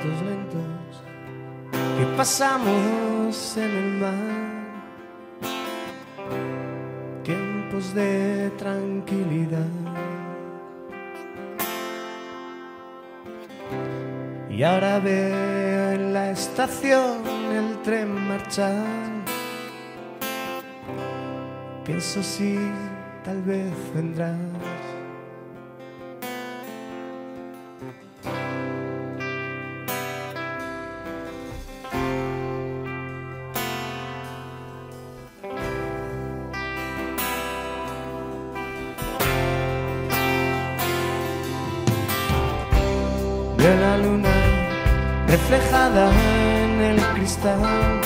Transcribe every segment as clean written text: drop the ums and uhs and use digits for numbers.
momentos lentos que pasamos en el mar, tiempos de tranquilidad. Y ahora veo en la estación el tren marchar. Pienso si tal vez vendrás. Veo la luna reflejada en el cristal,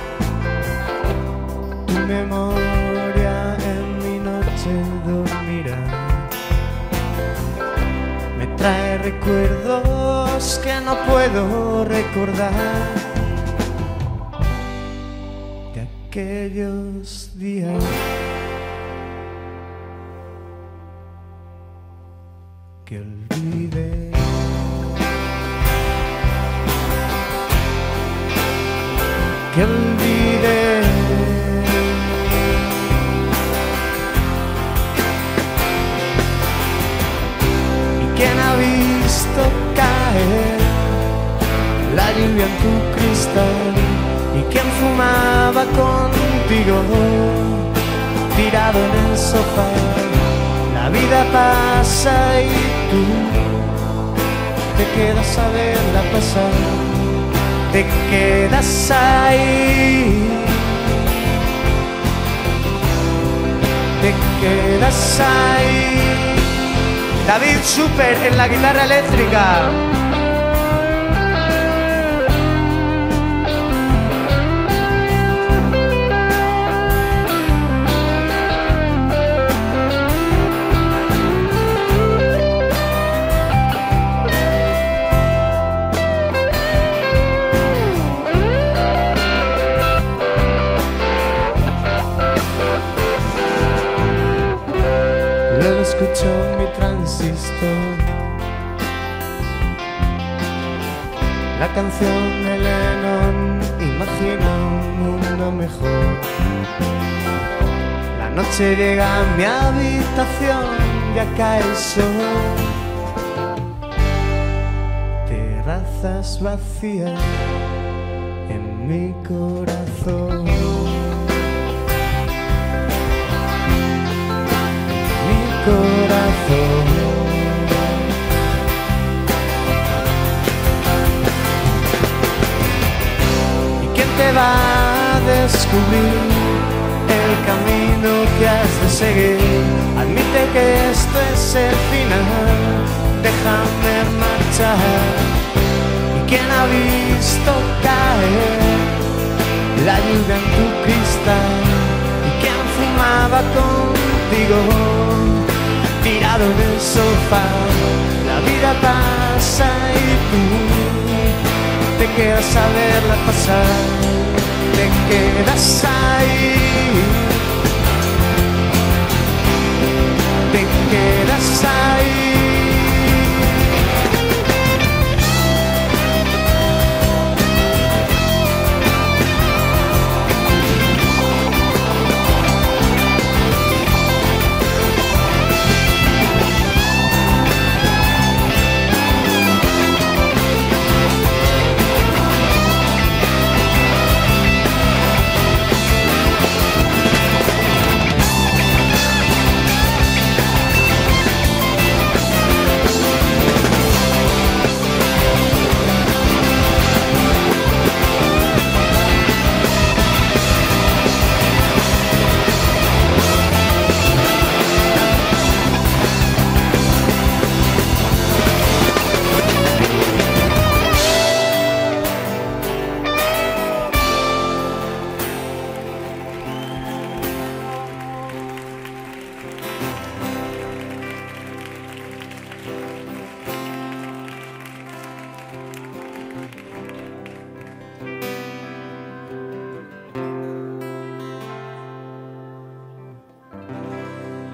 tu memoria en mi noche dormirá. Me trae recuerdos que no puedo recordar de aquellos días que olvidé. Que olvidé. ¿Y quién ha visto caer la lluvia en tu cristal? ¿Y quién fumaba contigo tirado en el sofá? La vida pasa y tú te quedas a verla pasar. Te quedas ahí, te quedas ahí. David Super en la guitarra eléctrica. Luego escucho mi transistor, la canción de Lennon, imagina un mundo mejor. La noche llega a mi habitación, ya cae el sol. Terrazas vacías en mi corazón. Corazón. ¿Y quién te va a descubrir el camino que has de seguir? Admite que esto es el final, déjame marchar. ¿Y quién ha visto caer la lluvia en tu cristal? ¿Y quién fumaba contigo tirado en el sofá? La vida pasa y tú te quedas a verla pasar. Te quedas ahí, te quedas ahí.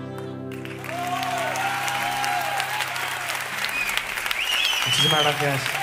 Muchísimas gracias.